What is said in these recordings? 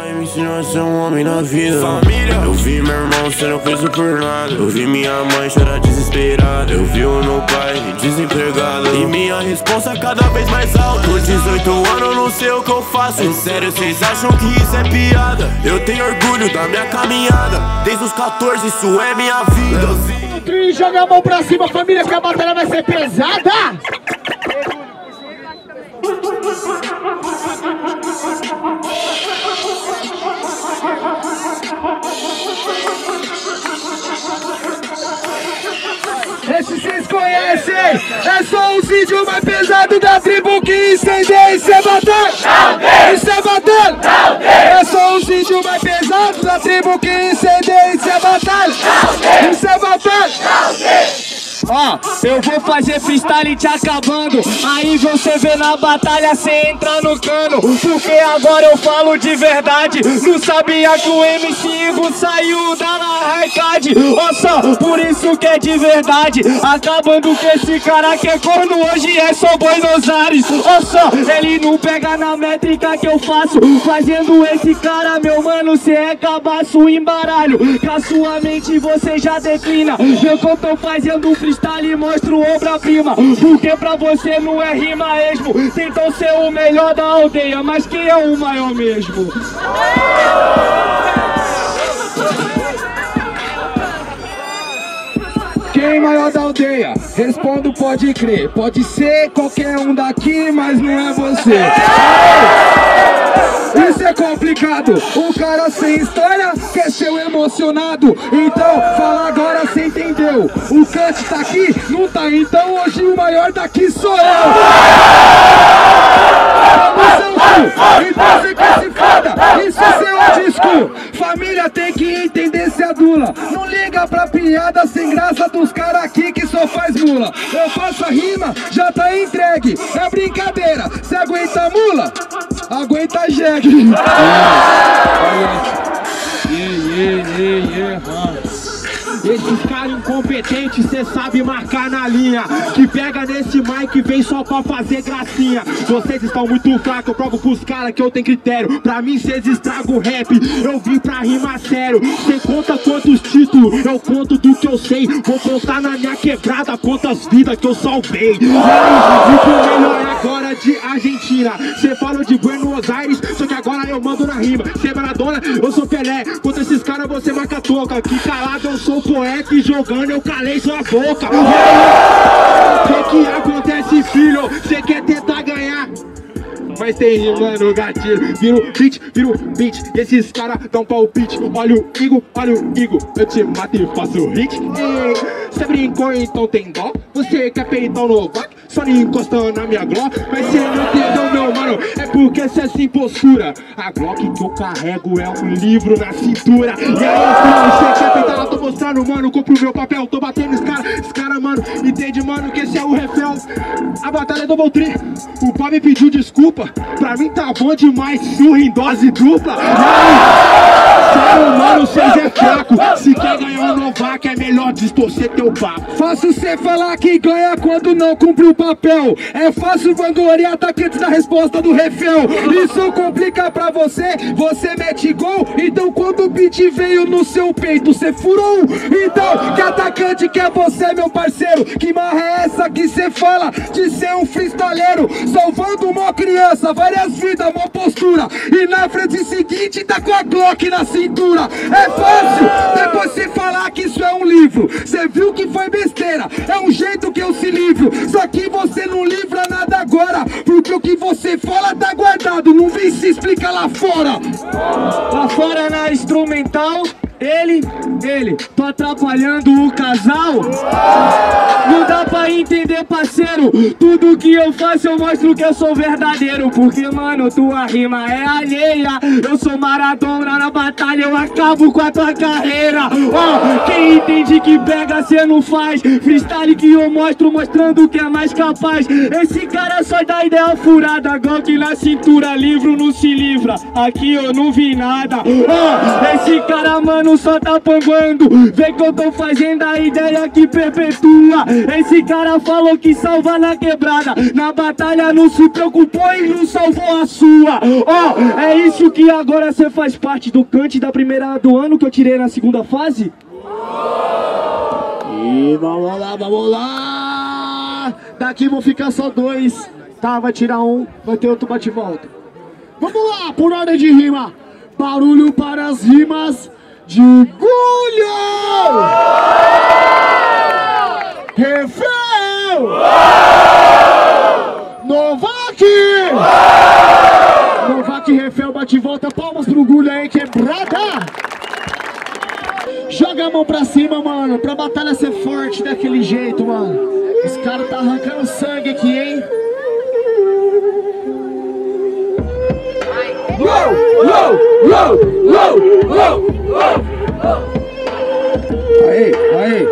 pai me ensinou a ser um homem na vida. Família. Eu vi meu irmão sendo preso por nada. Eu vi minha mãe chorar desesperada. Eu vi o meu pai desempregado. E minha responsa cada vez mais alta. Com 18 anos eu não sei o que eu faço. É sério, vocês acham que isso é piada? Eu tenho orgulho da minha caminhada. Desde os 14 isso é minha vida. Joga a mão pra cima, família, que a batalha vai ser pesada! Esse vocês conhecem! É só um vídeo mais pesado da tribo que incendeia. Isso é batalha! Isso é batalha! É só um vídeo mais pesado da tribo que incendeia. Isso é batalha! Isso é batalha! Ó, eu vou fazer freestyle te acabando. Aí você vê na batalha, cê entra no cano. Porque agora eu falo de verdade. Não sabia que o MC Igor saiu da arcade. Ó só, por isso que é de verdade. Acabando com esse cara que é corno, hoje é só Buenos Aires. Ó só, ele não pega na métrica que eu faço. Fazendo esse cara, meu mano, cê é cabaço, embaralho. Com a sua mente você já declina. Eu que eu tô fazendo freestyle e mostro obra-prima. Porque pra você não é rima esmo. Tentam ser o melhor da aldeia, mas quem é o maior mesmo? Quem é maior da aldeia? Respondo, pode crer. Pode ser qualquer um daqui, mas não é você. Isso é complicado. O cara sem história quer ser o emocionado. Então, fala agora, cê entendeu. O Kant tá aqui? Não tá. Então hoje o maior daqui sou eu. Então você quer se foda. Isso é seu disco. Família tem que entender se adula. Não liga pra piada sem graça dos caras aqui que só faz mula. Eu faço a rima, já tá entregue. É brincadeira, cê aguenta mula? Aguenta jegue. Esses caras incompetentes, cê sabe marcar na linha. Que pega nesse mic e vem só pra fazer gracinha. Vocês estão muito fracos, eu provo pros caras que eu tenho critério. Pra mim cês estragam o rap, eu vim pra rimar sério. Cê conta quantos títulos, eu conto do que eu sei. Vou contar na minha quebrada quantas vidas que eu salvei. E o melhor é agora de Argentina. Cê fala de Buenos Aires, só que agora eu mando na rima. Cê é Maradona, eu sou Pelé. Contra esses caras você marca toca. Que calado eu sou poeta e jogando eu calei sua boca. O que acontece, filho? Cê quer tentar ganhar, mas tem rima no gatilho. Vira o beat, esses caras dão palpite. Olha o Igor, eu te mato e faço hit. Cê brincou, então tem dó. Você quer peitar o Novak, só nem encostando na minha Glock. Mas cê não entendeu, meu mano, é porque cê é sem postura. A Glock que eu carrego é um livro na cintura. E aí, cê quer peitar, eu tô mostrando, mano, compro o meu papel. Tô batendo esse cara, mano, entende, mano, que esse é o refel. A batalha do Voltri, o pai me pediu desculpa. Pra mim tá bom demais, surra em dose dupla. Sério, mano, cês é fraco. Se quer ganhar um Novak, é melhor distorcer teu papo. Fácil cê falar que ganha quando não cumpre o papel. É fácil vangloriar atacantes da resposta do refel. Isso complica pra você, você mete gol. Então quando o beat veio no seu peito, cê furou. Então, que atacante que é você, meu parceiro? Que marra é essa que cê fala de ser um freestyleiro? Salvando uma criança, várias vidas, uma postura. E na frente seguinte tá com a Glock na cintura. É fácil depois cê falar que isso é um livro. Cê viu que foi besteira, é um jeito que eu se livro. Só que você não livra nada agora, porque o que você fala tá guardado. Não vem se explica lá fora. Lá fora na instrumental, ele, tô atrapalhando o casal. Não dá pra entender, parceiro. Tudo que eu faço eu mostro que eu sou verdadeiro. Porque, mano, tua rima é alheia. Eu sou Maradona na batalha, eu acabo com a tua carreira. Ó, quem entende que pega, cê não faz. Freestyle que eu mostro, mostrando que é mais capaz. Esse cara só dá ideia furada. Glock na cintura, livro não se livra. Aqui eu não vi nada. Ó, esse cara, mano, mano só tá panguando. Vê que eu tô fazendo a ideia que perpetua. Esse cara falou que salva na quebrada. Na batalha não se preocupou e não salvou a sua. Ó, é isso que agora você faz parte do cante da primeira do ano que eu tirei na segunda fase? E vamos lá. Daqui vão ficar só 2. Tá, vai tirar um, vai ter outro bate-volta. Vamos lá, por ordem de rima. Barulho para as rimas de Gulho! Refrão! Novak! Novak, Refrão, bate-volta. Palmas pro Gulho aí, quebrada! Joga a mão pra cima, mano, pra batalha ser forte daquele jeito, mano. Os caras tá arrancando sangue aqui, hein? Aê.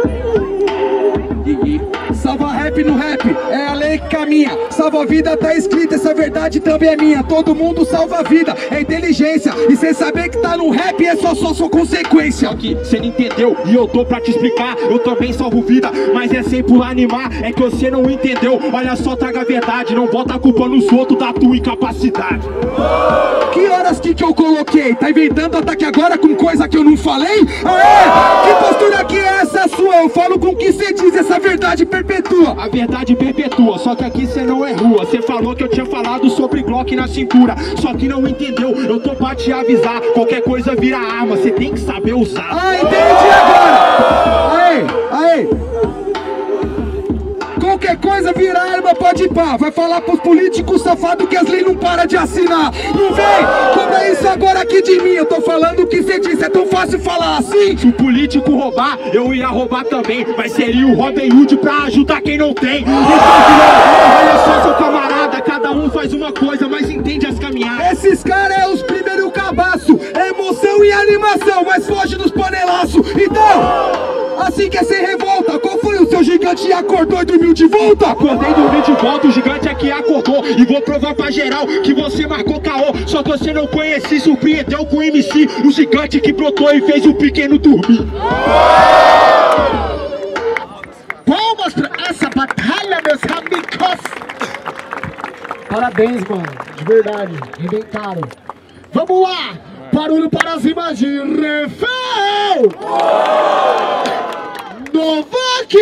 Salva rap no rap, é a lei que caminha. Salva a vida, tá escrita, essa verdade também é minha. Todo mundo salva a vida, é inteligência. E cê saber que tá no rap é só sua consequência. Só que cê não entendeu e eu tô pra te explicar. Eu também salvo vida, mas é sem por animar. É que você não entendeu, olha só, traga a verdade. Não bota a culpa nos outros da tua incapacidade. Que horas que eu coloquei? Tá inventando ataque agora com coisa que eu não falei? Aê! Que postura que é essa sua? Eu falo com o que cê diz, essa verdade perpetua. A verdade perpetua, só que aqui cê não é rua. Cê falou que eu tinha falado sobre Glock na cintura, só que não entendeu, eu tô pra te avisar. Qualquer coisa vira arma, cê tem que saber usar. Ah, entendi agora! Aê! Qualquer coisa vira arma, pode ir pá. Vai falar pros políticos safados que as leis não param de assinar. Não vem, cobra isso agora aqui de mim. Eu tô falando o que cê disse, é tão fácil falar assim. Se o político roubar, eu ia roubar também. Mas seria o Robin Hood pra ajudar quem não tem. Então, olha só, seu camarada, cada um faz uma coisa, mas entende as caminhadas. Esses caras é os primeiros cabaço, emoção e animação, mas foge dos panelaços. Então, assim que é sem revolta. Qual foi o seu gigante acordou e dormiu de volta? Acordei e dormi de volta, o gigante aqui acordou. E vou provar pra geral que você marcou caô. Só que você não conhecia, surpreendeu com o MC, o gigante que brotou e fez o pequeno dormir. Palmas pra essa batalha, meus amigos. Parabéns, mano, de verdade, inventaram. Vamos lá, barulho para as rimas de Refrão! Novak!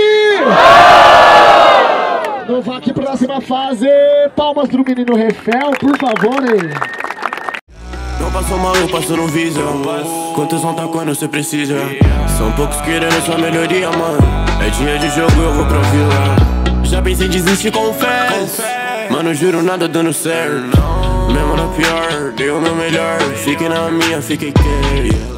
Novak, próxima fase. Palmas pro menino Refrão, por favor, aí. Não passou maluco, passou no visa. Quantos vão tá quando cê precisa? São poucos querendo sua melhoria, mano. É dia de jogo, eu vou pra vila. Já pensei em desistir, confesso. Mano, juro, nada dando certo. Mesmo na pior, dei o meu melhor. Fiquei na minha, fiquei quieto.